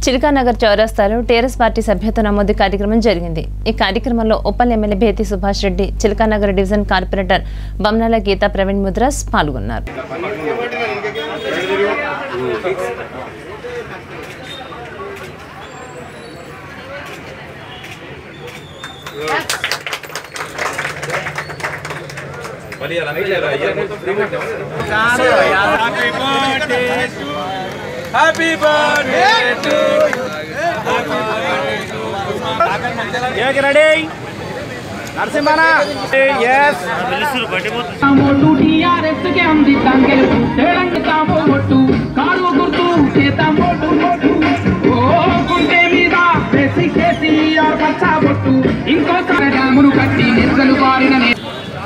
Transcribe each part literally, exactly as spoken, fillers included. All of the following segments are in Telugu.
చిలకానగర్ చౌరస్తాలో టీఆర్ఎస్ పార్టీ సభ్యత్వ నమోదు కార్యక్రమం జరిగింది। ఈ కార్యక్రమంలో Uppal MLA Bhethi Subhash Reddy, Chilakanagar division corporator Bamnala Geetha Praveen Mudras పాల్గొన్నారు। Happy birthday to you. Get ready. Narsimana. Yes. तामो टूटीआरएस के हम दितांगे तेरंग तामो मोटू कारो गुर्तू के तामो मोटू ओ गुंडे मीदा बेसी केसी और बच्चा मोटू इनको सारे जामुनु कट्टी निर्जलु बारिन ने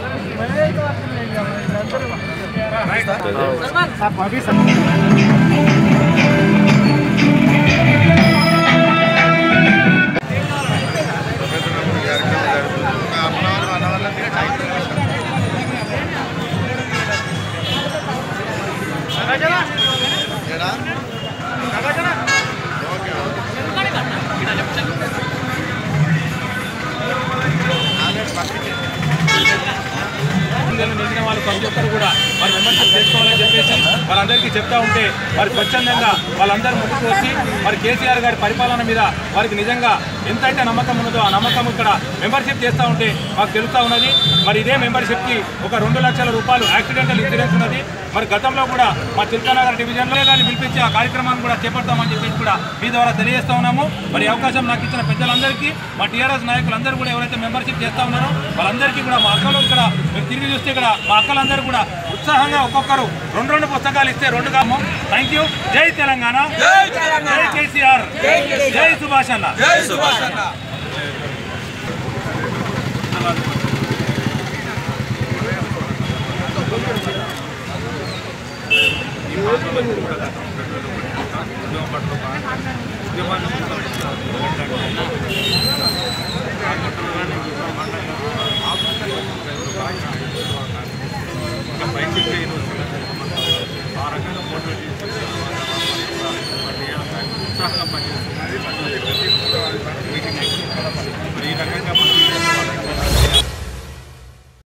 सब अभी सब మిగిలిన వాళ్ళు ప్రతి ఒక్కరు కూడా వారి మెంబర్షిప్ చేసుకోవాలని చెప్పేసి వాళ్ళందరికీ చెప్తా ఉంటే వారి స్వచ్ఛందంగా వాళ్ళందరూ ముందుకు వచ్చి మరి కేసీఆర్ గారి పరిపాలన మీద వారికి నిజంగా ఎంతైతే నమ్మకం ఉన్నదో ఆ నమ్మకం ఇక్కడ మెంబర్షిప్ చేస్తూ ఉంటే మాకు తెలుస్తూ ఉన్నది। మరి ఇదే మెంబర్షిప్కి ఒక రెండు లక్షల రూపాయలు యాక్సిడెంటల్ ఇన్సూరెన్స్ ఉన్నది। మరి గతంలో కూడా మా చిలకానగర్ డివిజన్లో గారిని పిలిపించి ఆ కార్యక్రమాన్ని కూడా చేపడతామని చెప్పేసి కూడా మీ ద్వారా తెలియజేస్తూ ఉన్నాము। మరి అవకాశం నాకు ఇచ్చిన పెద్దలందరికీ మా టీఆర్ఎస్ నాయకులందరూ కూడా ఎవరైతే మెంబర్షిప్ చేస్తూ ఉన్నారో వాళ్ళందరికీ కూడా మా అక్కలు ఇక్కడ మీరు తిరిగి చూస్తే ఇక్కడ మా అక్కలందరూ కూడా ఉత్సాహంగా ఒక్కొక్కరు రెండు రెండు పుస్తకాలు ఇస్తే రెండు కాము। Thank you. జై తెలంగాణ, జై కేసీఆర్, జై సుభాష్ అన్న, జై సుభాష్ అన్న। ఆ రకంగా మోటివేట్ చేసి ఉత్సాహంగా పనిచేస్తుంది।